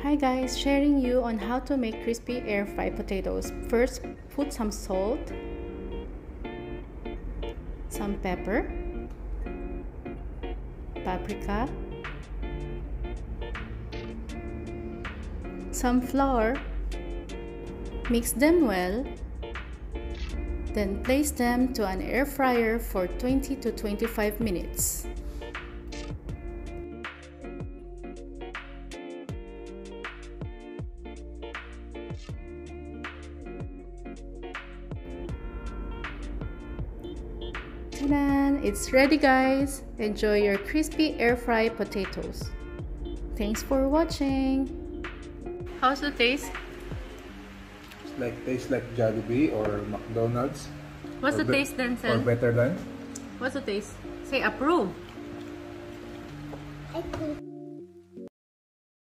Hi guys, sharing you on how to make crispy air fried potatoes. First, put some salt, some pepper, paprika, some flour, mix them well, then place them to an air fryer for 20 to 25 minutes. Ta-da! It's ready guys! Enjoy your crispy air fried potatoes. Thanks for watching! How's the taste? Tastes like Jollibee or McDonald's. What's the taste then, Sel? Or better than? What's the taste? Say approve! I think